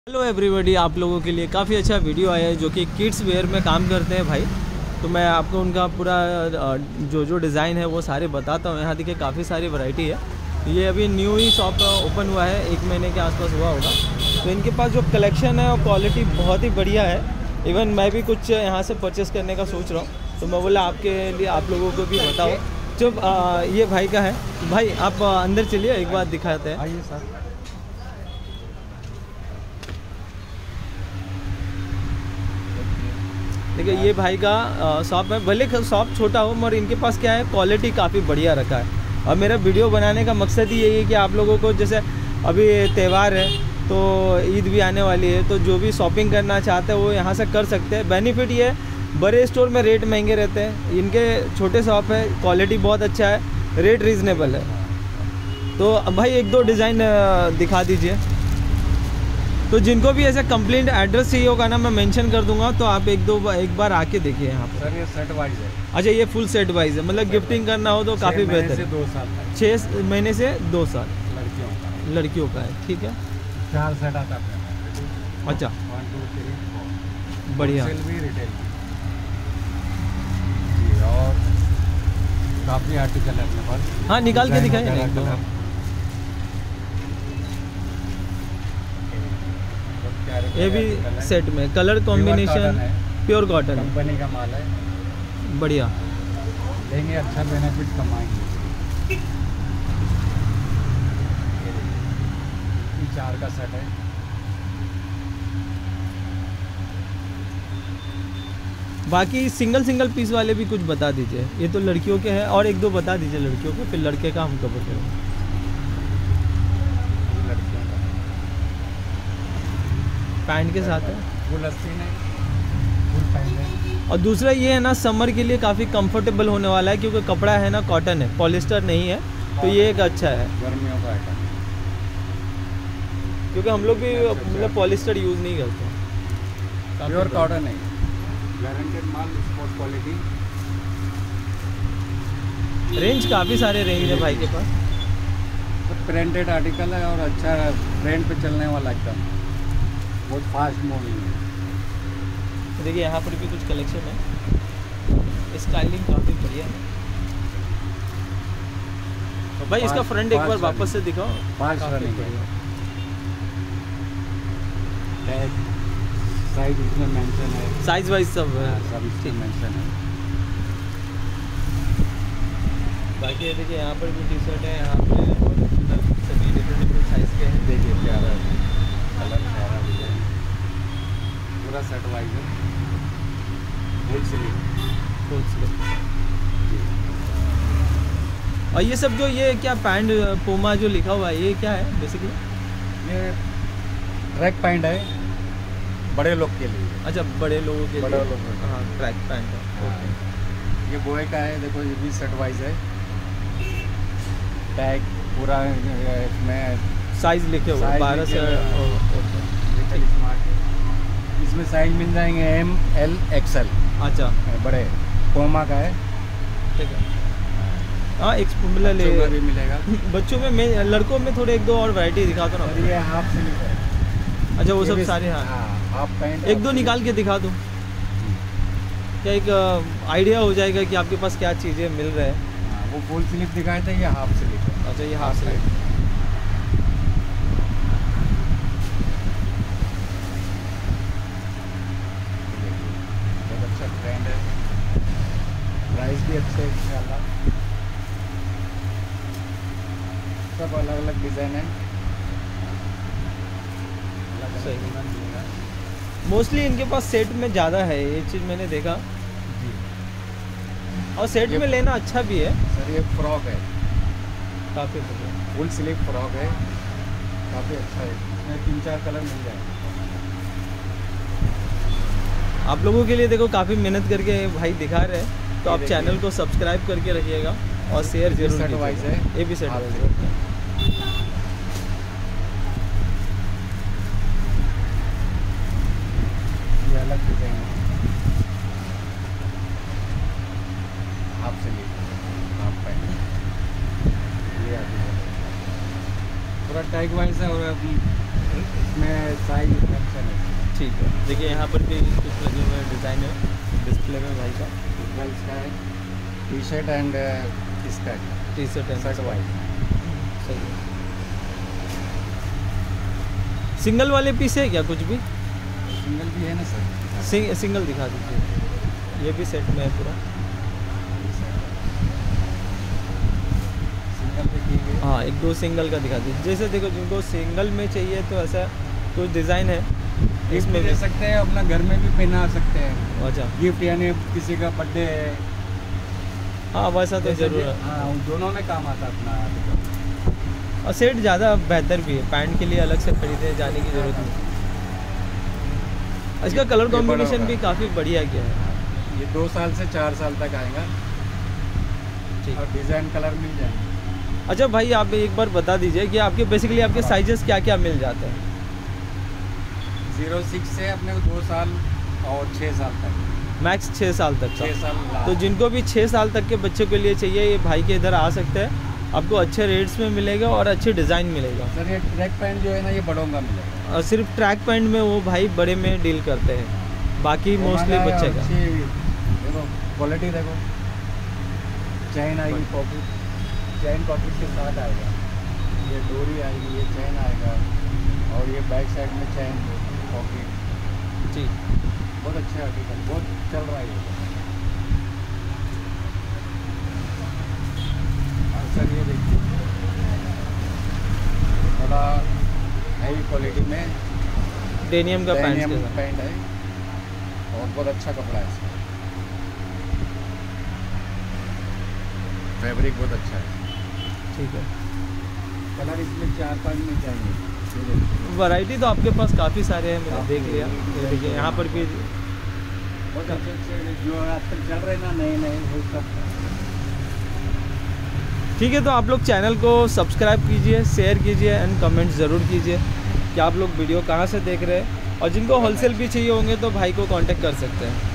Hello everybody, आप लोगों के लिए काफ़ी अच्छा वीडियो आया है जो कि किड्स वेयर में काम करते हैं भाई। तो मैं आपको उनका पूरा जो डिज़ाइन है वो सारे बताता हूँ। यहाँ देखिए काफ़ी सारी वैरायटी है। ये अभी न्यू ही शॉप ओपन हुआ है, 1 महीने के आसपास हुआ होगा। तो इनके पास जो कलेक्शन है और क्वालिटी बहुत ही बढ़िया है। इवन मैं भी कुछ यहाँ से परचेस करने का सोच रहा हूँ, तो मैं बोला आपके लिए आप लोगों को भी बताओ। जो ये भाई का है, भाई आप अंदर चलिए, एक बार दिखाते हैं। आइए सर। देखिए ये भाई का शॉप है, भले शॉप छोटा हो मगर इनके पास क्या है, क्वालिटी काफ़ी बढ़िया रखा है। और मेरा वीडियो बनाने का मकसद ही यही है कि आप लोगों को, जैसे अभी त्यौहार है तो ईद भी आने वाली है, तो जो भी शॉपिंग करना चाहते हैं वो यहाँ से कर सकते हैं। बेनिफिट ये है, बड़े स्टोर में रेट महंगे रहते हैं, इनके छोटे शॉप है, क्वालिटी बहुत अच्छा है, रेट रीज़नेबल है। तो भाई 1-2 डिज़ाइन दिखा दीजिए। तो जिनको भी ऐसा कंप्लीट एड्रेस चाहिए होगा ना, मैं मेंशन कर दूंगा, तो आप एक बार आके देखिए यहाँ पर। सर ये सेट वाइज है। अच्छा, ये फुल सेट वाइज है, मतलब गिफ्टिंग करना हो तो काफ़ी बेहतर है। 2 साल तक 6 महीने से 2 साल लड़कियों का है, ठीक है। 4 सेट आता है। अच्छा 1 2 3 4 बढ़िया। सेल भी रिटेल भी जी। और काफ़ी आर्टिकल है अपने पास। हाँ, निकाल के दिखाइए ना एक दो। ये भी सेट में कलर कॉम्बिनेशन प्योर कॉटन है, कंपनी का माल है, बढ़िया। लेंगे अच्छा बेनिफिट कमाएंगे। 4 का सेट है। बाकी सिंगल पीस वाले भी कुछ बता दीजिए। ये तो लड़कियों के हैं, और 1-2 बता दीजिए लड़कियों के, फिर लड़के का हम कवर करेंगे। पैंट के साथ है, फुल 80 नहीं, फुल पैंट है। और दूसरा ये है ना, समर के लिए काफ़ी कंफर्टेबल होने वाला है, क्योंकि कपड़ा है ना कॉटन है, पॉलिस्टर नहीं है, तो ये एक अच्छा है। गर्मियों का आइटम, क्योंकि हम लोग भी मतलब पॉलिस्टर यूज़ नहीं करते। प्योर कॉटन है, गारंटेड माल, स्पोर्ट क्वालिटी। रेंज काफ़ी सारे रेंज है भाई के पास। तो प्रिंटेड आर्टिकल है और अच्छा ट्रेंड पे चलने वाला एकदम, बहुत फास्ट मूविंग है। देखिए यहाँ पर भी कुछ कलेक्शन है, स्टाइलिंग काफ़ी बढ़िया है। तो भाई इसका फ्रंट एक बार वापस से दिखाओ। फास्ट रनिंग है। टैग साइज इसमें मेंशन है, साइज वाइज सब है, सब इसमें मेंशन है। बाकी ये देखिए यहाँ पर भी टी शर्ट है, यहाँ पे और सभी डिफरेंट साइज के हैं। देखिए प्यारा कलर, प्यारा डिजाइन, पूरा सेट वाइज है, फुल स्लीव। और ये सब जो ये क्या पैंट पूमा जो लिखा हुआ है, ये क्या है बेसिकली? ये ट्रैक पैंट है, बड़े लोग के लिए। अच्छा, बड़े लोगों के बड़े लिए। लोगों के हाँ, ट्रैक पैंट है। ये बॉय का है, देखो ये भी सेट वाइज है, टैग पूरा इसमें साइज लिखे हुए 12 से। इसमें साइज मिल जाएंगे M L XL। अच्छा, बड़े पोमा का है, ठीक है। हाँ, एक मतलब बच्चों का भी मिलेगा। बच्चों में मैं लड़कों में थोड़े 1-2 और वैरायटी दिखा दो ना। और ये हाफ स्लीव है। अच्छा, वो ये सब भी सारे। हाँ, हाफ पैंट। 1-2 निकाल के दिखा दो, क्या एक आइडिया हो जाएगा कि आपके पास क्या चीज़ें मिल रहे हैं। वो फुल स्लीव दिखाए थे, ये हाफ स्लीव है। अच्छा, ये हाफ स्लीव। बहुत अच्छा ट्रेंड है, प्राइस भी अच्छे है इंशाल्लाह। सब अलग अलग डिज़ाइन है, मोस्टली इनके पास सेट में ज़्यादा है, ये चीज़ मैंने देखा। जी। और सेट में लेना अच्छा भी है। सर ये फ्रॉक है, काफ़ी बढ़िया, फुल स्लीव फ्रॉक है, काफ़ी अच्छा है। इसमें 3-4 कलर मिल जाएंगे। आप लोगों के लिए देखो काफ़ी मेहनत करके भाई दिखा रहे हैं, तो आप चैनल को सब्सक्राइब करके रखिएगा और शेयर जरूर सेट वाइज कीजिएगा। है, ये भी सेट हाफ वाइज है। ये अलग डिजाइन है, हाफ स्लीव, हाफ पैंट, ये पूरा टैग वाइज है। और इसमें साइज मेंशन है। ठीक है, देखिए यहाँ पर भी कुछ लगे हुए डिज़ाइन है डिस्प्ले में भाई का। गर्ल्स का है, T shirt and skirt, T shirt and shirt wise. सही है। सिंगल वाले पीस है क्या कुछ भी? सिंगल भी है ना सर? सिंगल दिखा दीजिए, ये भी सेट में है पूरा। सिंगल देखिए। हाँ, एक दो सिंगल का दिखा दीजिए। जैसे देखो जिनको सिंगल में चाहिए तो ऐसा कुछ डिज़ाइन है इसमें दे सकते हैं, अपना घर में भी पहना सकते हैं। अच्छा, गिफ्ट यानी किसी का बर्थडे है। हाँ वैसा तो जैसे ज़रूर है। हाँ, उन दोनों में काम आता है अपना। और सेट ज़्यादा बेहतर भी है, पैंट के लिए अलग से खरीदे जाने की ज़रूरत नहीं। इसका कलर ये बड़ा कॉम्बिनेशन होगा। भी काफ़ी बढ़िया किया है। ये 2 साल से 4 साल तक आएगा ठीक। और डिज़ाइन कलर मिल जाएंगे। अच्छा भाई, आप एक बार बता दीजिए कि आपके बेसिकली आपके साइजेस क्या क्या मिल जाते हैं? 06 से अपने को 2 साल और 6 साल तक। मैक्स 6 साल तक का। 6 साल तो जिनको भी 6 साल तक के बच्चों के लिए चाहिए, ये भाई के इधर आ सकते हैं, आपको अच्छे रेट्स में मिलेगा और अच्छे डिज़ाइन मिलेगा। सर ये ट्रैक पैंट जो है ना, ये बड़ों का मिलेगा। और सिर्फ ट्रैक पैंट में वो भाई बड़े में डील करते हैं, बाकी मोस्टली बच्चे का। अच्छी देखो क्वालिटी, देखो चैन आएगी, पॉकेट चैन पॉकेट के साथ आएगा। ये डोरी आएगी, ये चैन आएगा और ये बैक साइड में चैन पॉकेट। जी, बहुत अच्छा आर्टिकल, बहुत चल रहा है ये। और सर ये देखिए, थोड़ा हाई क्वालिटी में डेनियम का पैंट के साथ। पैंट है और बहुत अच्छा कपड़ा है इसका। फैब्रिक बहुत अच्छा है। ठीक है, कलर इसमें 4-5 मिल जाएंगे। ये देखिए, वैरायटी तो आपके पास काफ़ी सारे हैं, मैंने देख लिया। ये देखिए यहाँ पर भी बहुत अच्छे अच्छे जो आजकल चल रहे हैं ना, नए नए, वो सब। ठीक है। तो आप लोग चैनल को सब्सक्राइब कीजिए, शेयर कीजिए एंड कमेंट ज़रूर कीजिए कि आप लोग वीडियो कहाँ से देख रहे हैं। और जिनको होलसेल भी चाहिए होंगे तो भाई को कांटेक्ट कर सकते हैं।